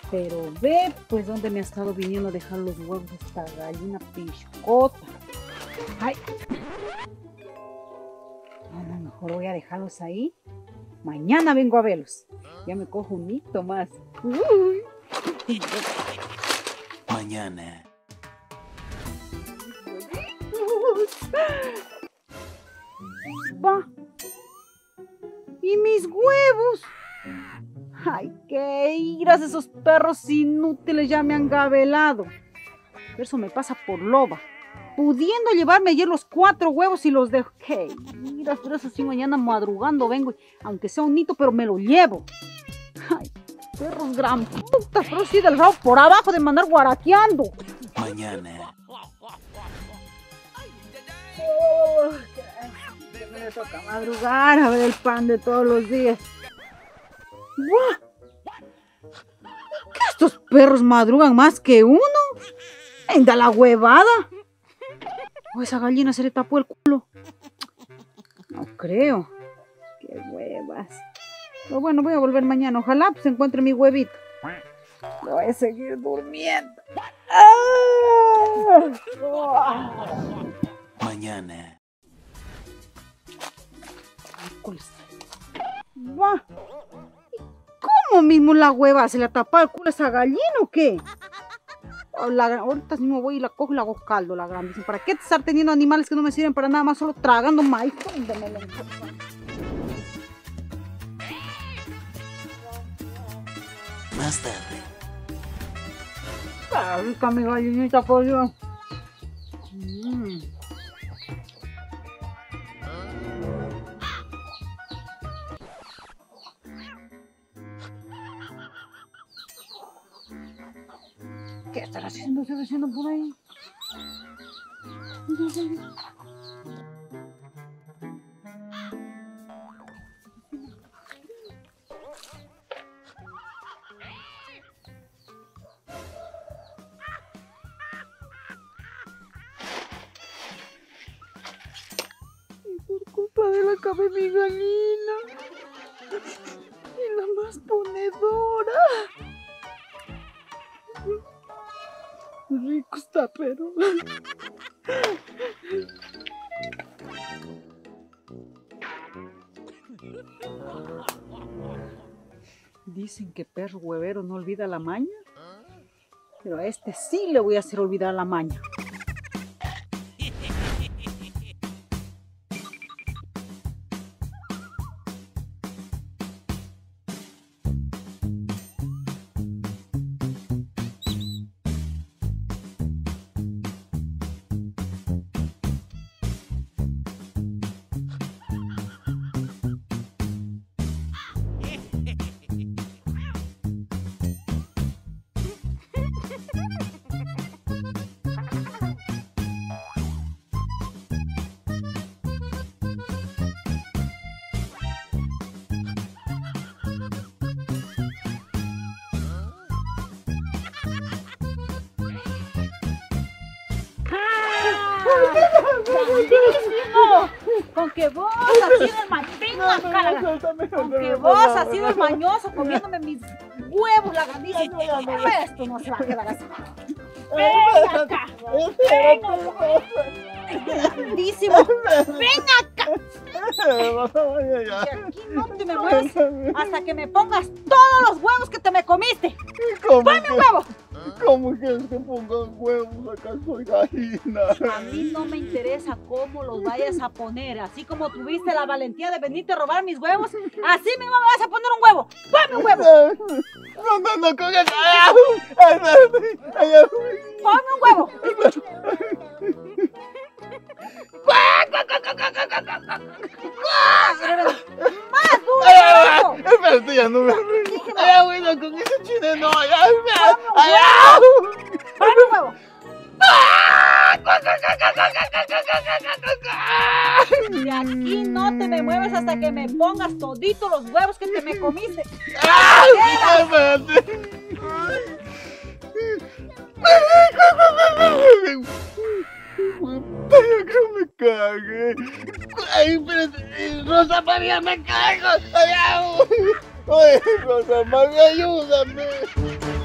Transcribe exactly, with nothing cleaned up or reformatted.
Pero ve, pues, dónde me ha estado viniendo a dejar los huevos esta gallina piscota. Ay. No, no, mejor voy a dejarlos ahí. Mañana vengo a verlos. Ya me cojo un hito más. Uy. Mañana. Va. ¿Y mis huevos? Ay, qué iras, esos perros inútiles ya me han gabelado. Eso me pasa por loba. Pudiendo llevarme ayer los cuatro huevos y los dejo. Qué iras, pero eso sí, mañana madrugando vengo, aunque sea un hito, pero me lo llevo. Ay, perros gran puta, pero sí del rabo por abajo de mandar guaraqueando. Mañana. Oh, que me toca madrugar a ver el pan de todos los días. ¿Qué estos perros madrugan más que uno? ¡Venga la huevada! ¿O esa gallina se le tapó el culo? No creo. ¡Qué huevas! Pero bueno, voy a volver mañana. Ojalá pues encuentre mi huevito. Voy a seguir durmiendo. Mañana. Va. ¿Cómo mismo la hueva? ¿Se le ha tapado el culo a esa gallina o qué? La, ahorita mismo voy y la cojo y la hago caldo, la grandísima. ¿Para qué estar teniendo animales que no me sirven para nada más, solo tragando maíz? Más tarde. Ah, rica mi gallinita, por Dios. Mm. ¿Qué estará haciendo ese vecino por ahí? Y por culpa de la cabe mi gallina. Y la más ponedora. Rico está, pero... Dicen que perro huevero no olvida la maña. Pero a este sí le voy a hacer olvidar la maña. ¡Grandísimo! Con que vos has sido el mañoso, con que vos has sido el mañoso comiéndome mis huevos, la grandísima. Esto no se va a quedar así. Ven acá, ven grandísimo, ven acá. Y aquí no te me mueves hasta que me pongas todos los huevos que te me comiste. ¡Ponme un huevo! ¿Cómo quieres que pongan huevos? Acá soy gallina. A mí no me interesa cómo los vayas a poner. Así como tuviste la valentía de venirte a robar mis huevos, así mismo me vas a poner un huevo. ¡Ponme un huevo! No, no, no, con eso. ¡Ponme un huevo! ¡Más duro! Espérate, ya no me río. Ay, bueno, con ese chile no. ¡Ponme un huevo! De aquí no te me mueves hasta que me pongas toditos los huevos que te me comiste. ¡Ay, espérate! Yo creo me cagué. Ay, espérate. Rosa María, me caigo. Ay, Rosa María, ayúdame.